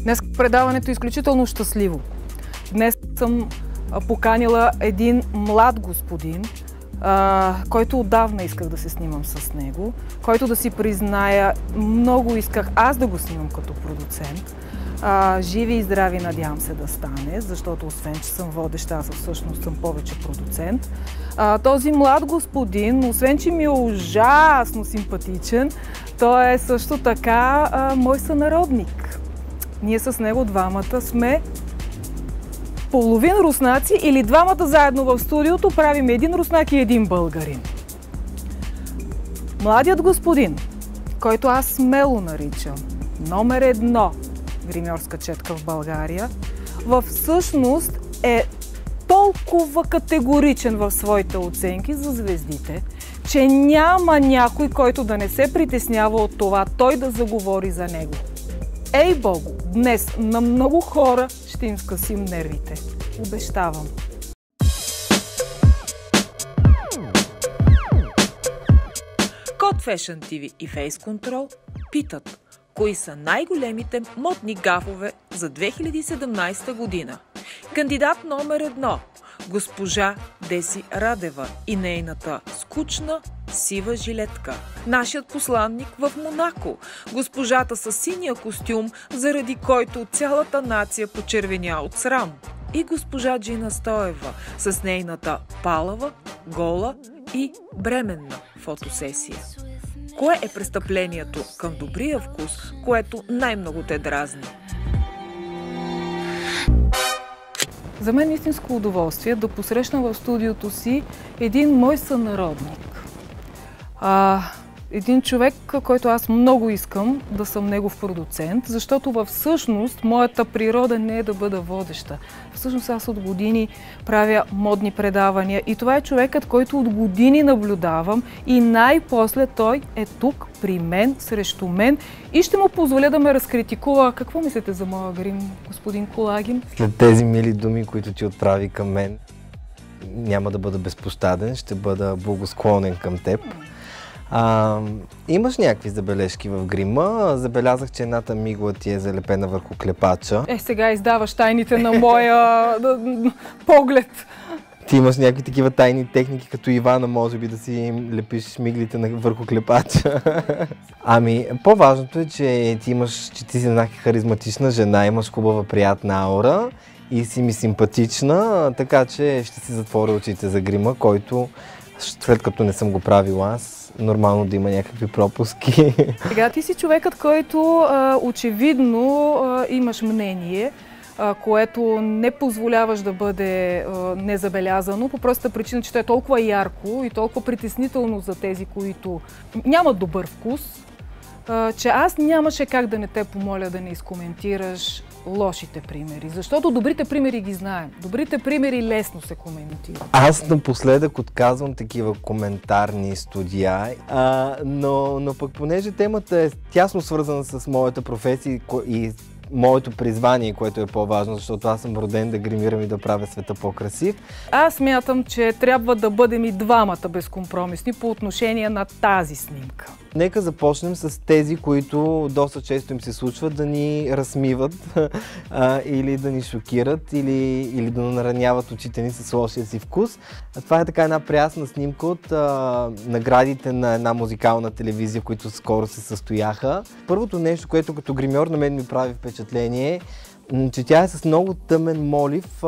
Днес предаването е изключително щастливо. Днес съм поканила един млад господин, който отдавна исках да се снимам с него, който да си призная, много исках аз да го снимам като продуцент. Живи и здрави, надявам се да стане, защото освен, че съм водеща, аз всъщност съм повече продуцент. Този млад господин, освен, че ми е ужасно симпатичен, той е също така мой сънародник. Ние с него двамата сме половин руснаци или двамата заедно в студиото правим един руснак и един българин. Младият господин, който аз смело наричам номер 1 гримьорска четка в България, всъщност е толкова категоричен в своите оценки за звездите, че няма някой, който да не се притеснява от това той да заговори за него. Ей Богу, днес на много хора ще им скъсим нервите. Обещавам. Код Fashion TV и Face Control питат: кои са най-големите модни гафове за 2017 година? Кандидат номер 1 – госпожа Деси Радева и нейната скучна сива жилетка. Нашият посланник в Монако – госпожата с синия костюм, заради който цялата нация почервеня от срам. И госпожа Джина Стоева с нейната палава, гола и бременна фотосесия. Кое е престъплението към добрия вкус, което най-много те дразни? За мен е истинско удоволствие да посрещна в студиото си един мой сънародник. Един човек, който аз много искам да съм негов продуцент, защото всъщност моята природа не е да бъда водеща. Всъщност аз от години правя модни предавания и това е човекът, който от години наблюдавам и най-после той е тук при мен, срещу мен и ще му позволя да ме разкритикува. Какво мислите за моя грим, господин Колагин? След тези мили думи, които ти отправи към мен, няма да бъда безпощаден, ще бъда благосклонен към теб. Имаш някакви забележки в грима. Забелязах, че едната мигла ти е залепена върху клепача. Сега издаваш тайните на моя поглед. Ти имаш някакви такива тайни техники, като Ивана, може би да си лепиш миглите върху клепача. По-важното е, че ти си една харизматична жена, имаш хубава, приятна аура и си ми симпатична, така че ще си затворя очите за грима, който след като не съм го правила аз, нормално да има някакви пропуски. Сега ти си човекът, който очевидно имаш мнение, което не позволяваш да бъде незабелязано, по простата причина, че то е толкова ярко и толкова притеснително за тези, които нямат добър вкус, че аз нямаше как да не те помоля да не изкоментираш лошите примери, защото добрите примери ги знаем. Добрите примери лесно се коментират. Аз напоследък отказвам такива коментарни студия, но пък понеже темата е тясно свързана с моята професия и моето призвание, което е по-важно, защото аз съм роден да гримирам и да правя света по-красив. Аз смятам, че трябва да бъдем и двамата безкомпромисни по отношение на тази снимка. Нека започнем с тези, които доста често им се случва да ни разсмиват или да ни шокират, или да нараняват очите ни с лошия си вкус. Това е така една прясна снимка от наградите на една музикална телевизия, които скоро се състояха. Първото нещо, което като гримьор на мен ми прави впечатление, че тя е с много тъмен молив.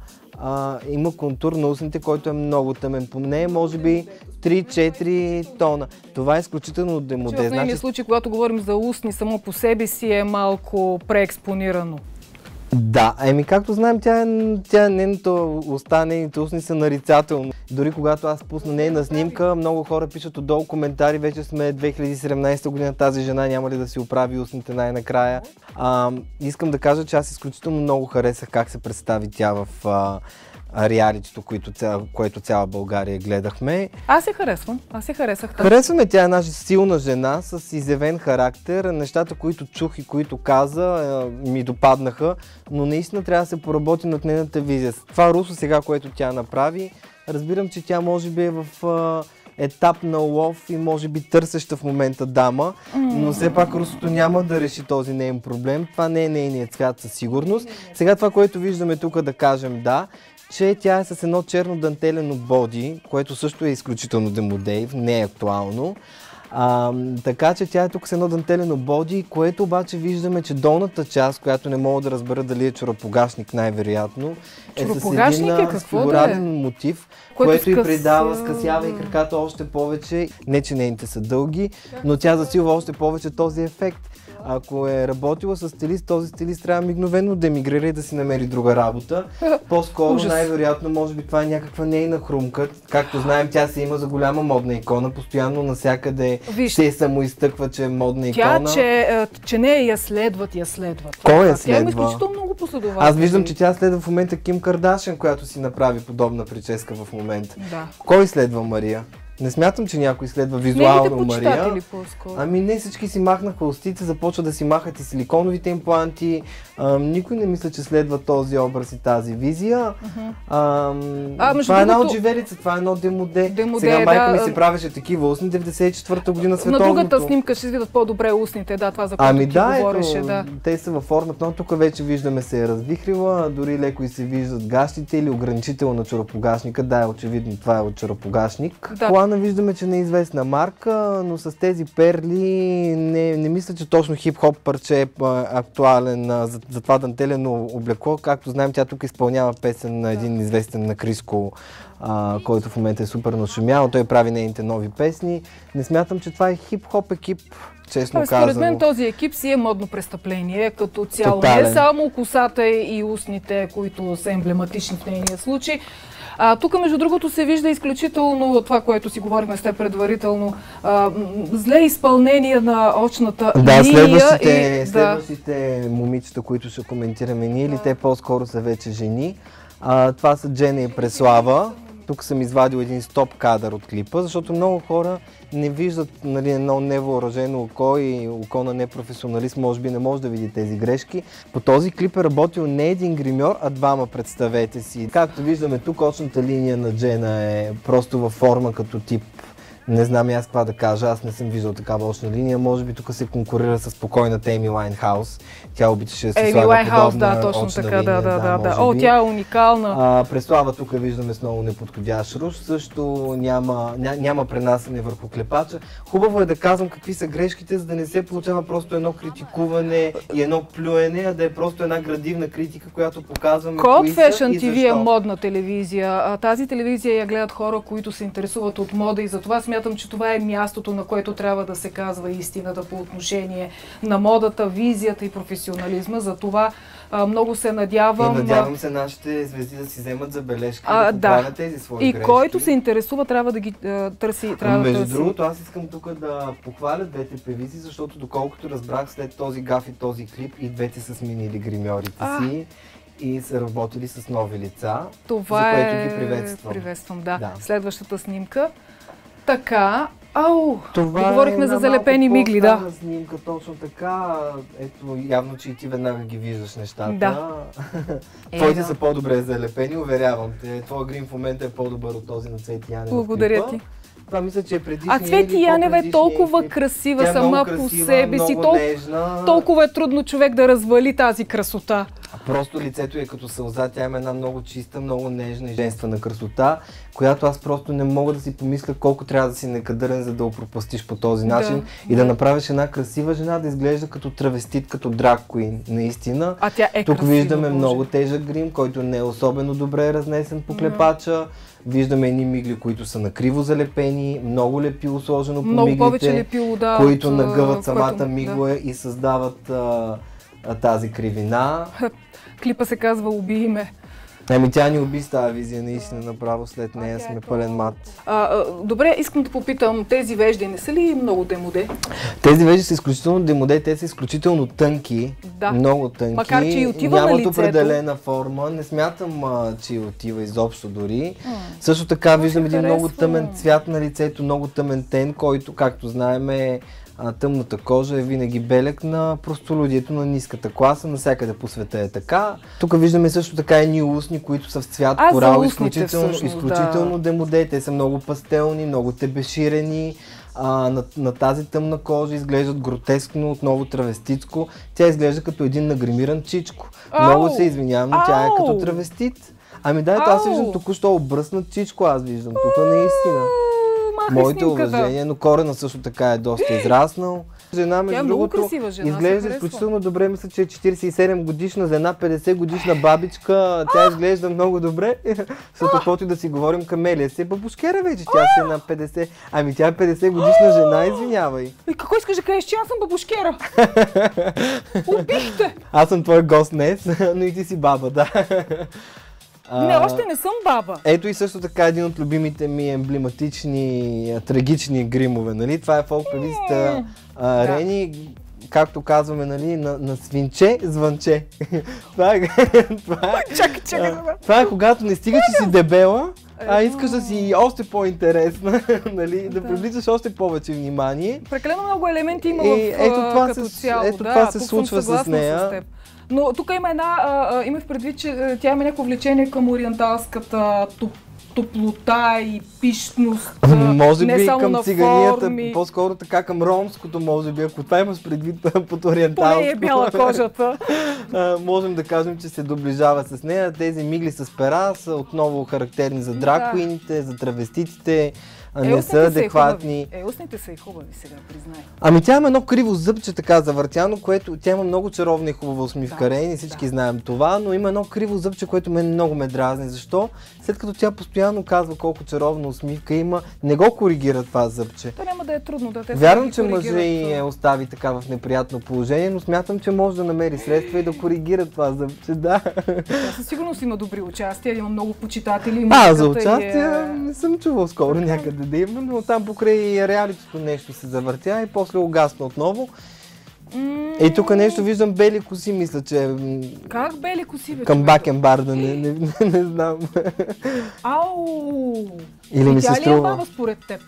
Има контур на устните, който е много тъмен. По нея може би 3-4 тона. Това е изключително демоде. В нейния случай, когато говорим за устни, само по себе си е малко преекспонирано. Да, както знаем, нейната уста, нейните устни са нарицателни. Дори когато аз пусна нейна снимка, много хора пишат отдолу коментари, вече сме 2017 година, тази жена няма ли да си оправи устните най-накрая. Искам да кажа, че аз изключително много харесах как се представи тя в реалитито, което цяла България гледахме. Аз се харесвам. Аз се харесах. Харесваме, тя е една силна жена с изявен характер. Нещата, които чух и които каза, ми допаднаха, но наистина трябва да се поработи над нейната визия. Това русо сега, което тя направи, разбирам, че тя може би е в етап на лов и може би търсеща в момента дама, но все пак русото няма да реши този неин проблем. Това не е нейният цвят със сигурност. Сега това, което виждаме тук, да кажем че тя е с едно черно дантелено боди, което също е изключително демодейв, не е актуално. Така че тя е тук с едно дантелено боди, което обаче виждаме, че долната част, която не мога да разбера дали е чоропогашник най-вероятно, е с един фигурален мотив, което и придава, скъсява и краката още повече. Не, че нейните са дълги, но тя засилва още повече този ефект. Ако е работила с стилист, този стилист трябва мигновено да емигрира и да си намери друга работа. По-скоро, най-вероятно, може би това е някаква нейна хрумка. Както знаем, тя се има за голяма модна икона. Постоянно навсякъде се самоизтъква, че е модна икона. Че не я следват. Кой я следва? Тя има изключително много последователи. Аз виждам, че тя следва в момента Ким Кардашиан, която си направи подобна прическа в момента. Да. Кой следва Мария? Не смятам, че някой следва визуално Мария. Ами не, всички си махнаха устите, започват да си махат и силиконовите импланти. Никой не мисля, че следва този образ и тази визия. Това е една отживелица, това е едно демоде. Сега майка ми си правеше такива устни 94-та година световното. На другата снимка ще се видят по-добре устните, това за което ти говореше. Те са във формата, но тук вече виждаме се е развихрила, дори леко и се виждат гащите или ограничител на чоропогашника. Да, очевидно това е от чоропогашник. Виждаме, че не е известна марка, но с тези перли не мисля, че точно хип-хоп парче е актуален за това дантелено облекло. Както знаем, тя тук изпълнява песен на един известен на Криско, който в момента е супер нашумял. Той прави нейните нови песни. Не смятам, че това е хип-хоп екип. Честно казано. Според мен този екип си е модно престъпление като цяло. Не само косата и устните, които са емблематични в нейния случай. Тук, между другото, се вижда изключително това, което си говорихме с теб предварително. Зле изпълнение на очната линия. Следващите момичета, които ще коментираме ние, или те по-скоро са вече жени. Това са Джена и Преслава. Тук съм извадил един стоп кадър от клипа, защото много хора не виждат едно невъоръжено око и око на непрофесионалист, може би не може да види тези грешки. По този клип е работил не един гримьор, а двама, представете си. Както виждаме тук, очната линия на Джена е просто във форма като тип. Не знам и аз какво да кажа, аз не съм виждал такава очна линия, може би тук се конкурира с спокойната Еми Лайнхаус. Тя обичаше да се слага подобна точно очна така, линия. Тя е уникална. Преслава тук виждаме с много неподходящ руш, също няма пренасене върху клепача. Хубаво е да казвам какви са грешките, за да не се получава просто едно критикуване и едно плюене, а да е просто една градивна критика, която показваме кои са и защо. Code Fashion TV е модна телевизия. Тази телевизия я гледат хора, които се интересуват от мода и затова смятам, че това е мястото, на което трябва да се казва истината по отношение на модата, визията и професионализма. За това много се надявам. И надявам се нашите звезди да си вземат забележки, да поправят тези свои грешки. И който се интересува, трябва да ги търси. Между другото, аз искам тук да похваля двете певици, защото доколкото разбрах след този гаф и този клип, и двете са сменили гримьорите си и са работили с нови лица, за което ги приветствам. Приветствам, да. Следващата снимка. Така, говорихме за залепени мигли, снимка, точно така. Ето, явно, че и ти веднага ги виждаш нещата. Да. Твоите са по-добре залепени, уверявам те. Твоя грим в момента е по-добър от този на Цвети Янева. Благодаря ти. Това мисля, че е предишния. Цвети Янева е толкова красива сама по себе си. Толкова е трудно човек да развали тази красота. Просто лицето е като сълза, тя има една много чиста, много нежна и женствена красота, която аз просто не мога да си помисля колко трябва да си некадърен, за да опропастиш по този начин и да направиш една красива жена да изглежда като травестит, като драг куин, наистина. Тя е тук красива, виждаме много тежък грим, който не е особено добре разнесен по клепача. Виждаме едни мигли, които са накриво залепени, много лепило сложено по миглите, повече лепило, които нагъват самата мигла и създават тази кривина. Клипа се казва "Убий ме". Тя ни уби с тази визия, наистина направо след нея сме пълен мат. Добре, искам да попитам, тези вежди не са ли много демоде? Тези вежди са изключително демоде, те са изключително тънки, много тънки. Макар че и отива на лицето. Нямат определена форма, не смятам, че отива изобщо дори. Също така виждам един много тъмен цвят на лицето, много тъмен тен, който, както знаем, тъмната кожа е винаги белег на простолюдието на ниската класа, навсякъде по света е така. Тук виждаме също така едни устни, които са в цвят корал, изключително демоде, те са много пастелни, много тебеширени. На тази тъмна кожа изглеждат гротескно, отново травеститско. Тя изглежда като един нагримиран чичко. Много се извинявам, но тя е като травестит. Ами да, аз виждам току-що обръснат чичко, аз виждам тук наистина. Моите уважения, но корена също така е доста израснал. Жена, между другото, изглежда изключително добре, мисля, че е 47 годишна, за една 50 годишна бабичка, тя изглежда много добре. След каквото и да си говорим, Камелия си е бабушкера вече, тя си е на 50. Ами тя е 50 годишна жена, извинявай. И какво искаш да кажеш, че аз съм бабушкера? Убихте! Аз съм твой гост днес, но и ти си баба, да. Не, още не съм баба. Ето и също така един от любимите ми емблематични, трагични гримове, нали? Това е фолк-певицата Рени, както казваме, нали, на свинче, звънче. Това е когато не стига, че си дебела, а искаш да си още по-интересна, нали, да привличаш още повече внимание. Прекалено много елементи има като цяло. Ето това се случва с нея. Но тук има има в предвид, че тя има някакво влечение към ориенталската топлота и пишност. Може би към циганията, форми. по-скоро така към ромското, може би, ако това имаш предвид под ориенталско. Поне е бяла кожата. Можем да кажем, че се доближава с нея. Тези мигли с пера са отново характерни за драг-куините, за травеститите. Не са адекватни. Устните са и хубави сега, признай. Ами тя има едно криво зъбче така завъртяно, което тя има много чаровна и хубава усмивка, Рени, всички знаем това, но има едно криво зъбче, което мен много ме дразни. Защо? След като тя постоянно казва колко чаровна усмивка има, не го коригира това зъбче. То няма да е трудно да те Вярвам, че мъже и я остави така в неприятно положение, но смятам, че може да намери средства и да коригира това зъбче, да. Тя със сигурност има добри участия, има много почитатели. За участия не съм чувал скоро някъде да има, но там покрай реалитето нещо се завъртя и после угасна отново. И тук нещо виждам бели коси, мисля, че... Как бели коси, бе? Към бакенбарда, не знам. Ау! Или ми се струва... Тя ли е баба според теб?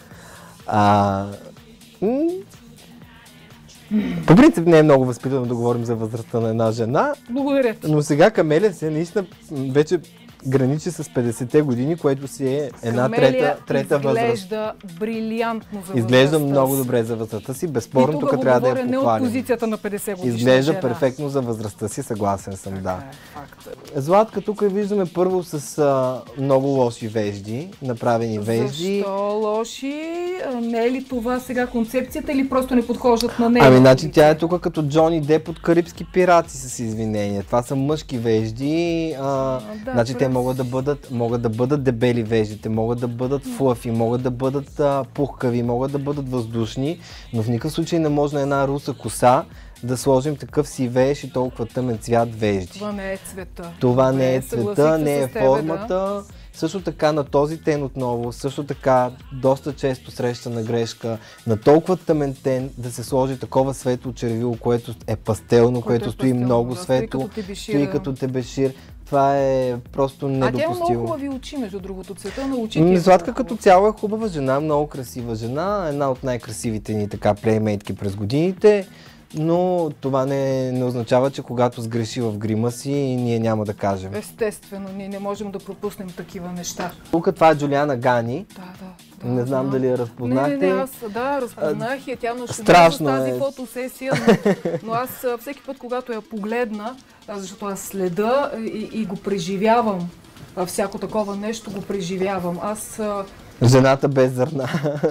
По принцип не е много възпитано да говорим за възрастта на една жена. Благодаря ти. Но сега Камелия се наистина вече граничи с 50-те години, което си е една трета възраст. Изглежда брилянтно за възрастта. Изглежда много добре за възрастта си, безспорно тук трябва да я похвалим. Не от позицията на 50 годишна Изглежда жена. перфектно за възрастта си, съгласен съм, да. Златка тук виждаме първо с много лоши вежди, направени вежди. Защо лоши? Не е ли това сега концепцията или просто не подхождат на нея? Ами, значи тя е тук като Джони Деп от Карибски пирати, с извинение. Това са мъжки вежди. Значи те могат да бъдат дебели веждите, могат да бъдат флъфи, могат да бъдат пухкави, могат да бъдат въздушни, но в никакъв случай не може на една руса коса да сложим такъв си веж и толкова тъмен цвят вежди. Това не е цвета. Това не е цвета, не е формата. Също така на този тен отново, също така доста често срещана грешка, на толкова тъмен тен да се сложи такова светло червило, което е пастелно, което стои много светло, стои като тебешир. Това е просто недопустимо. Тя има много хубави очи, между другото, цвета на очите. Златка като цяло е хубава жена, много красива жена, една от най-красивите ни така плеймейтки през годините. Но това не означава, че когато сгреши в грима си, ние няма да кажем. Естествено, ние не можем да пропуснем такива неща. Тук това е Джулиана Гани. Да. Не знам дали я разпознахте. Не, аз разпознах я. Тя страшно с тази фотосесия, но аз всеки път, когато я погледна, защото аз следа и го преживявам, всяко такова нещо го преживявам. Жената без зърна,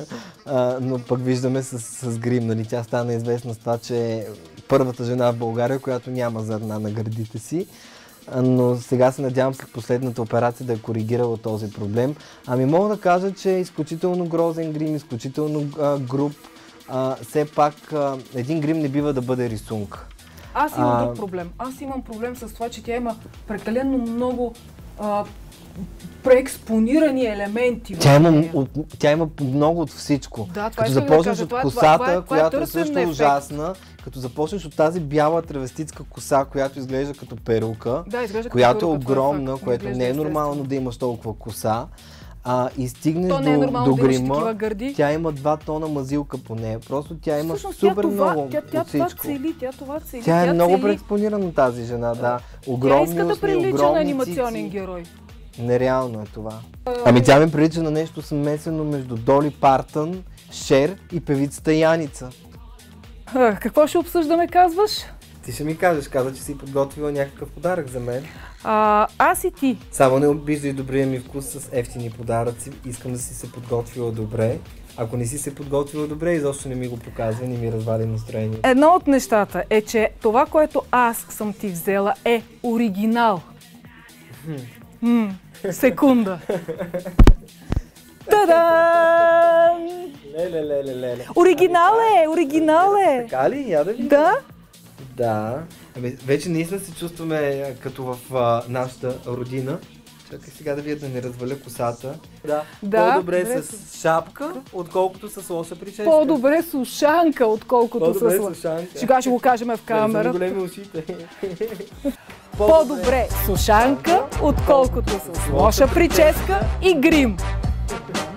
но пък виждаме с грим, нали? Тя стана известна с това, че е първата жена в България, която няма зърна на гърдите си. Но сега се надявам след последната операция да е коригирала този проблем. Ами мога да кажа, че е изключително грозен грим, изключително груб. Все пак един грим не бива да бъде рисунка. Аз имам друг проблем. Аз имам проблем с това, че тя има прекалено много преекспонирани елементи. Тя има много от всичко. Да, като започнеш от косата, която е също ужасна, като започнеш от тази бяла травеститска коса, която изглежда като перука, която е огромна, което не е нормално да имаш толкова коса. И стигнеш То не е до нормално да имаш грима, такива гърди. тя има 2 тона мазилка по нея. Просто тя има Всъщност, супер много тя от това всичко. цели, тя това цели. Тя е много цели... преекспонирана тази жена, да. Тя Огромни иска да устни, прилича на огромни анимационен цици. герой. Нереално е това. Ами тя ми прилича на нещо смесено между Доли Партън, Шер и певицата Яница. Какво ще обсъждаме, казваш? Ти ще ми кажеш, каза, че си подготвила някакъв подарък за мен. Аз и ти. Само не обиждай добрия ми вкус с ефтини подаръци. Искам да си се подготвила добре. Ако не си се подготвила добре, изобщо не ми го показва, не ми развали настроение. Едно от нещата е, че това, което аз съм ти взела, е оригинал. Секунда. Та-дам! Леле. Оригинал е! Така ли? Я да видим. Да? Да. Вече наистина се чувстваме като в нашата родина. Чакай сега да видя да не разваля косата. Да, По-добре добре с шапка, отколкото с лоша прическа. По-добре с ушанка, отколкото По-добре с... с ушанка. Сега ще го кажем в Да, камерата. големи ушите. По-добре с ушанка, отколкото с лоша прическа и грим.